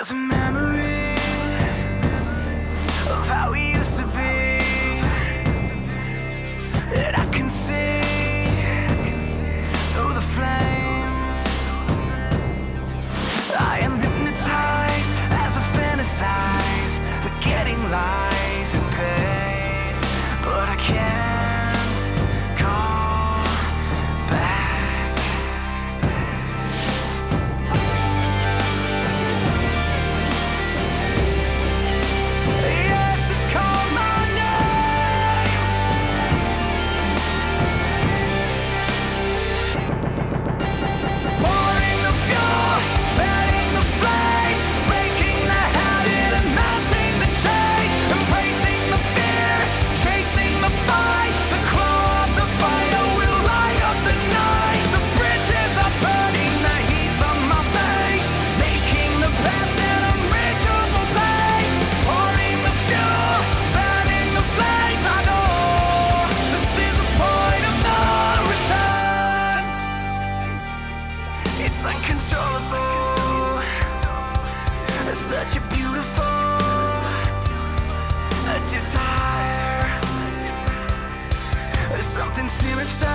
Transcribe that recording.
As a memory of how we used to be, that I can see through the flames. I am hypnotized as I fantasize, forgetting lies and pain, but I can't go back. Yes, it's called my name. Pouring the fuel, fanning the flames, breaking the habit and mounting the change, embracing the fear, chasing the fight. The claw of the fire will light up the night. The bridges are burning, the heat's on my face, making the past an unreachable place. Pouring the fuel, fanning the flames. I know this is the point of no return. It's uncontrollable, such a beautiful desire, something sinister